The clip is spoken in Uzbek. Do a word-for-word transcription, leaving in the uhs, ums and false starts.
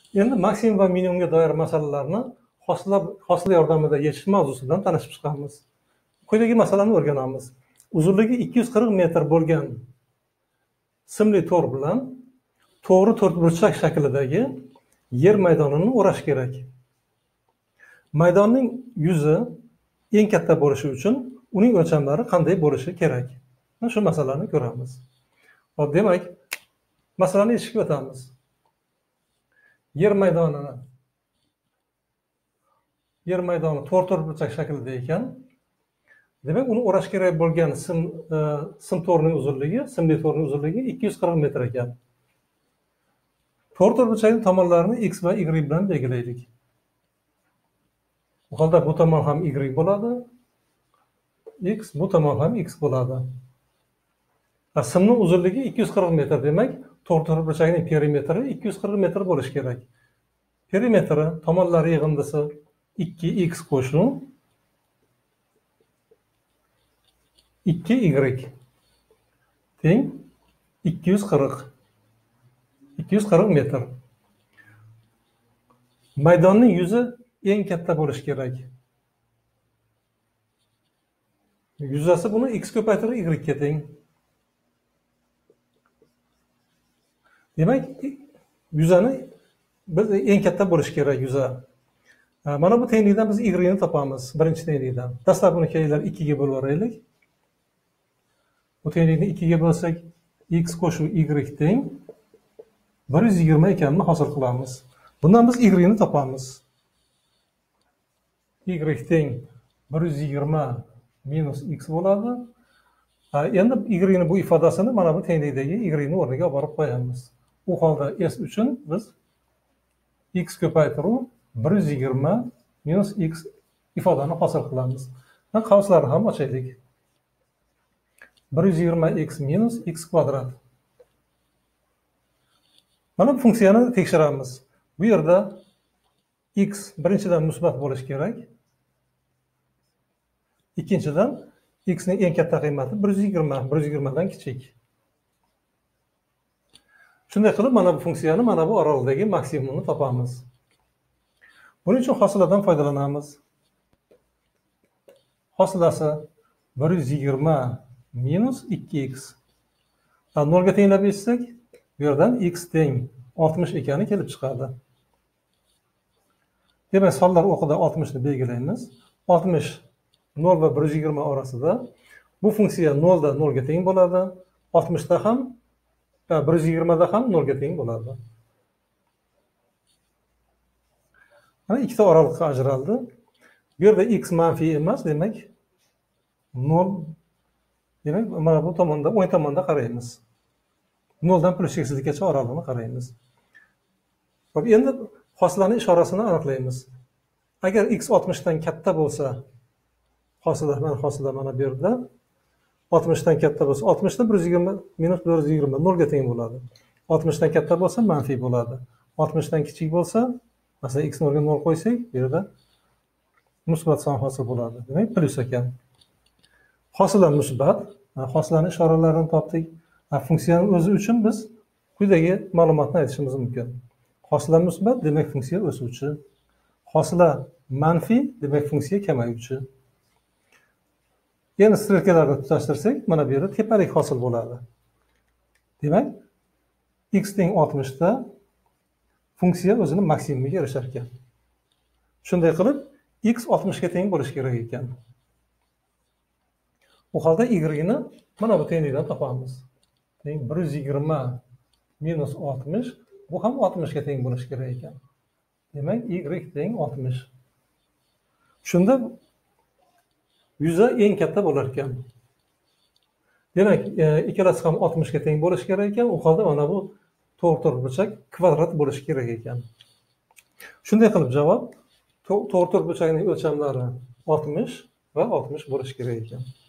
Endi maksimum va minimumga doir masalalarni hosila hosila yordamida yechish mavzusidan tanishib chiqamiz. Quyidagi masalani o'rganamiz. Uzunligi ikki yuz qirq metr bo'lgan simli to'r bilan to'g'ri to'rtburchak shaklidagi yer maydonini o'rash kerak. Maydonning yuzi eng katta bo'lishi uchun uning o'lchamlari qanday bo'lishi kerak? Shu masalani ko'ramiz. Hop, demak, masalani yechishga o'tamiz. Yer maydonini yer maydoni to'rt to'rtburchak shaklida ekan, demak, uni o'rash kerak bo'lgan sim sim to'rining uzunligi, simli to'rining uzunligi ikki yuz qirq metr ekan. To'rt to'rtburchakning tomonlarini x va y bilan belgilaylik. Bu holda bu tomon ham y bo'ladi, x, bu tomon ham x bo'ladi. Simning uzunligi ikki yuz qirq metr, demak, to'rt to'rtburchakning perimetri ikki yuz qirq metr bo'lishi kerak. Perimetri tomonlari yig'indisi ikki x qo'shib ikki y teng ikki yuz qirq. ikki yuz qirq metr. Maydonning yuzi eng katta bo'lishi kerak. Yuzasi buni x ko'paytirib y ga teng. Demak, yuzani biz eng katta bo'lishi kerak yuza. Mana bu tenglikdan biz y ni topamiz, birinchi tenglikdan. Dastlab buni kelinglar ikki ga bo'lib o'raylik. Bu tenglikni ikki ga bo'lsak, x qo'shib y teng bir yuz yigirma ekanini hosil qilamiz. Bundan biz y ni topamiz. Y teng bir yuz yigirma minus x bo'ladi. Endi y ni bu ifodasini mana bu tenglikdagi y ni o'rniga olib borib qo'yamiz. U holda s uchun biz x ko'paytiruv bir yuz yigirma minus x ifodani hosil qilamiz. Qavslarni ham ochaylik. bir yuz yigirma x minus x kvadrat. Mana bu funksiyani tekshiramiz. Bu yerda x birinchidan musbat bo'lishi kerak. Ikkinchidan x ning eng katta qiymati bir yuz yigirma, bir yuz yigirma dan kichik. Shunday qilib, mana bu funksiyani mana bu oraliqdagi maksimumni topamiz. Buning uchun hosiladan foydalanamiz. Hosilasi bir yuz yigirma minus ikki x. nol ga tenglab eshitsak, bu yerdan x teng oltmish ekani kelib chiqadi. Demak, sonlar o'qida oltmishni belgilaymiz. oltmish nol va bir yuz yigirma orasida bu funksiya nol da nol ga teng bo'ladi. oltmish da ham bir yuz yigirma da ham nol ga teng bo'ladi. Mana ikkita oraliqqa ajraldi. Bu yerda x manfiy emas, demak nol. Demak, mana bu tomonda, o'ng tomonda qaraymiz. nol dan plyus cheksizlikkacha oralig'ini qaraymiz. Xo'p, endi hosilaning ishorasini aniqlaymiz. Agar x oltmish dan katta bo'lsa, hosila mana hosila mana bu yerda oltmish dan katta bo'lsa, oltmish da bir yuz yigirma minus bir yuz yigirma nol ga teng bo'ladi. oltmish dan katta bo'lsa manfiy bo'ladi. oltmish dan kichik bo'lsa, masalan x o'rniga nol qo'ysak, bu yerda musbat son hosil bo'ladi. Demak, plyus ekan. Hosila musbat, hosilaning ishoralarini topdik. Funksiyaning o'zi uchun biz quyidagi ma'lumotni aytishimiz mumkin. Hosila musbat, demak funksiya o'suvchi. Hosila manfiy, demak funksiya kamayuvchi. Yana strelkalarni tutashtirsak, mana bu yerda tepalik hosil bo'ladi. Demak, x teng oltmish da funksiya o'zini maksimumiga erishar ekan. Shunday qilib, x oltmish ga teng bo'lishi kerak ekan. U holda y ni mana bu tenglikdan topamiz. Teng bir yuz yigirma minus oltmish, bu ham oltmish ga teng bo'lishi kerak ekan. Demak, y teng oltmish. Shunda yuza eng katta bo'lar ekan. Demak, ikkalasi ham oltmish ga teng bo'lishi kerak ekan. U holda mana bu to'rt to'rtburchak kvadrat bo'lishi kerak ekan. Shunday qilib javob to'rt to'rtburchakning o'lchamlari oltmish va oltmish bo'lishi kerak ekan.